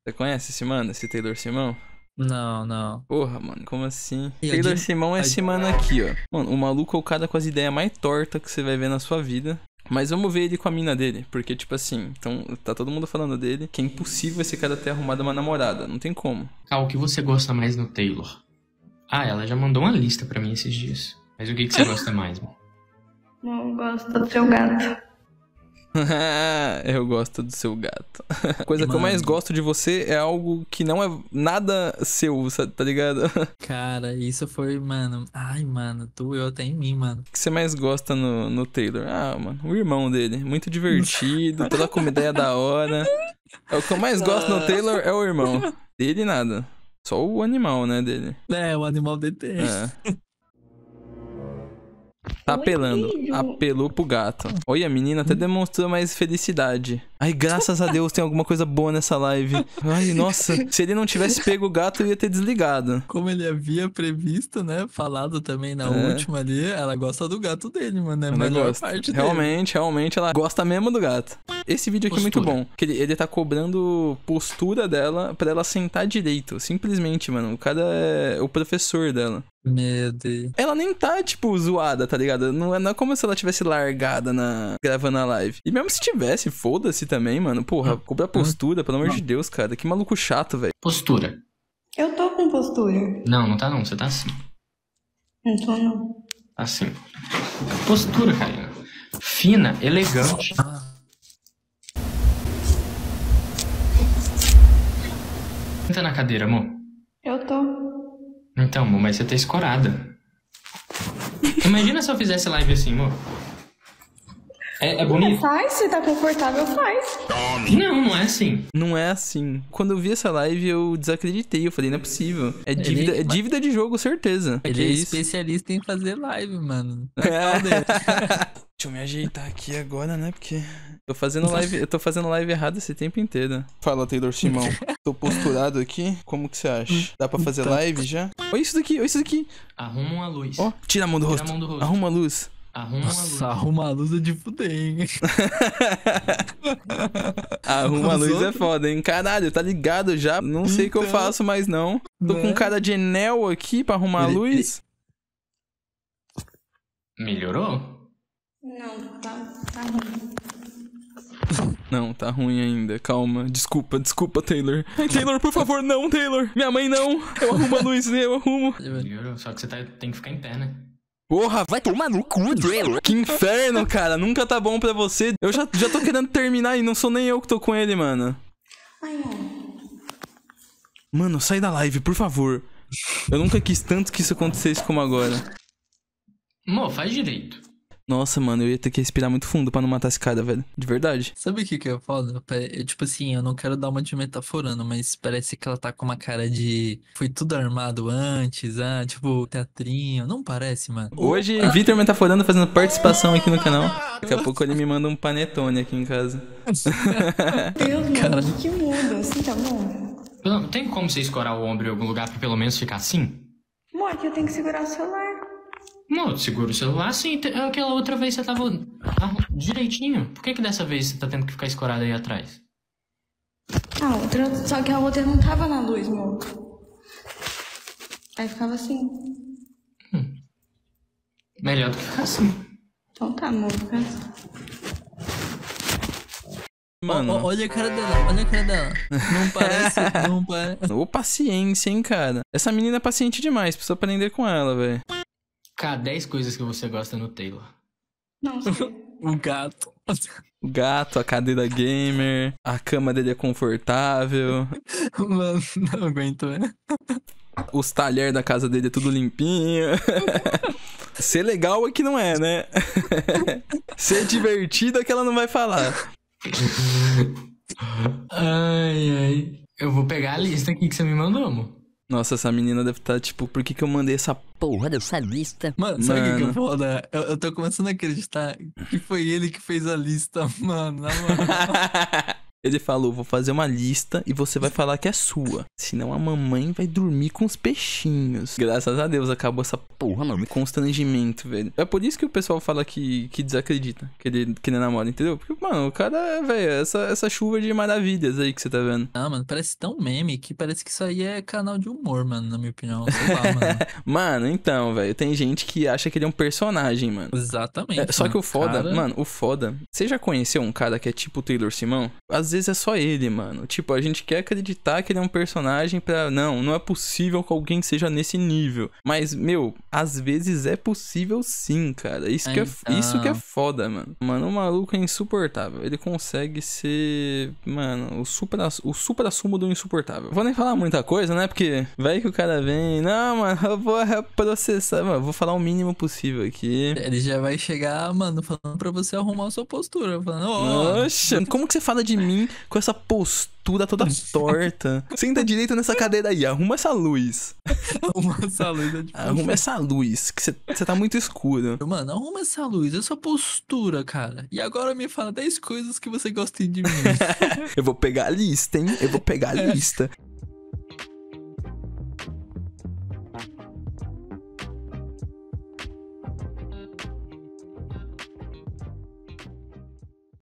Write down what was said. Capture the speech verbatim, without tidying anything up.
Você conhece esse mano, esse Taylor Simão? Não, não. Porra, mano, como assim? E a Taylor de- Simão é a esse de- mano aqui, ó. Mano, o maluco é o cara com as ideias mais tortas que você vai ver na sua vida. Mas vamos ver ele com a mina dele. Porque, tipo assim, então tá todo mundo falando dele que é impossível esse cara ter arrumado uma namorada. Não tem como. Ah, o que você gosta mais no Taylor? Ah, ela já mandou uma lista pra mim esses dias. Mas o que, que você gosta mais, mano? Não gosto do seu gato. Eu gosto do seu gato. A coisa que eu Mano. mais gosto de você é algo que não é nada seu, sabe, tá ligado? O Cara, isso foi, mano. Ai, mano, doeu até em mim, mano. que você mais gosta no, no Taylor? Ah, mano, o irmão dele. Muito divertido, troca uma ideia da hora. É o que eu mais gosto no Taylor é o irmão. Dele nada. Só o animal, né, dele. É, o animal D T. É. Tá apelando. Apelou pro gato. Olha, a menina até demonstrou mais felicidade. Ai, graças a Deus tem alguma coisa boa nessa live. Ai, nossa. Se ele não tivesse pego o gato, eu ia ter desligado. Como ele havia previsto, né? Falado também na É. última ali, ela gosta do gato dele, mano. É a Ela melhor gosta. parte dele. Realmente, realmente, ela gosta mesmo do gato. Esse vídeo aqui é muito Postura. bom. Que ele, ele tá cobrando postura dela pra ela sentar direito. Simplesmente, mano. O cara é o professor dela. Meu Deus. Ela nem tá, tipo, zoada, tá ligado? Não é, não é como se ela tivesse largada na gravando a live. E mesmo se tivesse, foda-se também, mano. Porra, cobra a postura, pelo amor de Deus, cara. Que maluco chato, velho. Postura. Eu tô com postura. Não, não tá não, você tá assim. Não tô, não. Tá assim. Postura, Karina. Fina, elegante. Senta na cadeira, amor. Eu tô. Então, amor, mas você tá escorada. Imagina se eu fizesse live assim, amor. É, é bonito? Faz, se tá confortável, faz. Não, não é assim. Não é assim. Quando eu vi essa live, eu desacreditei. Eu falei, não é possível. É dívida, é dívida de jogo, certeza. Ele que é isso? especialista em fazer live, mano. É. Deixa eu me ajeitar aqui agora, né? Porque tô fazendo live, eu tô fazendo live errada esse tempo inteiro. Fala, Taylor Simão. Tô posturado aqui. Como que você acha? Dá pra fazer live já? Olha isso daqui, olha isso daqui. Arruma uma luz. Ó, tira a mão do Tira rosto. a mão do rosto. Arruma a luz. Arruma uma luz. Nossa, arruma a luz de fuder, hein? Arruma a Os luz é outros? foda, hein? Caralho, tá ligado já? Não sei o que eu Então. faço mais não. Tô Né? com cara de Enel aqui pra arrumar a Ele- luz. Melhorou? Não, tá, tá ruim. Não, tá ruim ainda. Calma. Desculpa, desculpa, Taylor. Ai, Taylor, por favor, não, Taylor. Minha mãe não. Eu arrumo a luz, eu arrumo. Melhorou. Só que você tá, tem que ficar em pé, né? Porra, vai tomar no cu, Taylor. Que inferno, cara. Nunca tá bom pra você. Eu já, já tô querendo terminar e não sou nem eu que tô com ele, mano. Ai, não. Mano, sai da live, por favor. Eu nunca quis tanto que isso acontecesse como agora. Amor, faz direito. Nossa, mano, eu ia ter que respirar muito fundo pra não matar esse cara, velho. De verdade. Sabe o que que é foda? Pare- eu, Tipo assim, eu não quero dar uma de metaforando, mas parece que ela tá com uma cara de... Foi tudo armado antes, ah, tipo, teatrinho. Não parece, mano? Hoje, Vitor Metaforando fazendo participação aqui no canal. Daqui a pouco ele me manda um panetone aqui em casa. Deus, mano, Cara. que, que muda, assim, tá bom? Pelo- Tem como você escorar o ombro em algum lugar pra pelo menos ficar assim? Amor, aqui eu tenho que segurar o celular. Não, segura o celular assim. te- Aquela outra vez você tava arru- direitinho. Por que que dessa vez você tá tendo que ficar escorado aí atrás? A outra, só que a outra não tava na luz, amor. Aí ficava assim. Melhor do que ficar assim. Então tá, amor, fica assim. Ó, Mano, ó, olha a cara dela, olha a cara dela. Não parece, não parece. ô paciência, hein, cara. Essa menina é paciente demais, precisa aprender com ela, velho. Cara, dez coisas que você gosta no Taylor. Não, sei. O gato. O gato, a cadeira gamer, a cama dele é confortável, Mano, não aguento, né? os talheres da casa dele é tudo limpinho. Ser legal é que não é, né? Ser divertido é que ela não vai falar. Ai, ai. Eu vou pegar a lista aqui que você me mandou, amor. Nossa, essa menina deve estar tipo, por que que eu mandei essa Porra dessa lista. Mano, sabe o que que é Mano. foda? Eu, eu tô começando a acreditar que foi ele que fez a lista, mano. Na moral. Ele falou, vou fazer uma lista e você vai falar que é sua. Senão a mamãe vai dormir com os peixinhos. Graças a Deus acabou essa porra, mano. Constrangimento, velho. É por isso que o pessoal fala que, que desacredita que ele, que ele namora, entendeu? Porque, mano, o cara, velho, essa, essa chuva de maravilhas aí que você tá vendo. Ah, mano, parece tão meme que parece que isso aí é canal de humor, mano, na minha opinião. Sei lá, mano. Mano, então, velho, tem gente que acha que ele é um personagem, mano. Exatamente. É, só mano. que o foda, Cara... mano, o foda. Você já conheceu um cara que é tipo o Taylor Simão? Às vezes é só ele, mano. Tipo, a gente quer acreditar que ele é um personagem pra. Não, não é possível que alguém seja nesse nível. Mas, meu, às vezes é possível sim, cara. Isso, que, é, Então... isso que é foda, mano. Mano, o maluco é insuportável. Ele consegue ser. Mano, o supra, o supra-sumo do insuportável. Vou nem falar muita coisa, né? Porque vai que o cara vem. Não, mano, eu vou processar. Mano, vou falar o mínimo possível aqui. Ele já vai chegar, mano, falando pra você arrumar a sua postura. Falando, ó. Nossa, como que você fala de mim com essa postura toda torta? Senta direito nessa cadeira aí, arruma essa luz. Arruma essa luz. É tipo... Arruma essa luz, que você tá muito escuro. Mano, arruma essa luz, essa postura, cara. E agora me fala dez coisas que você gosta de mim. Eu vou pegar a lista, hein? Eu vou pegar a lista.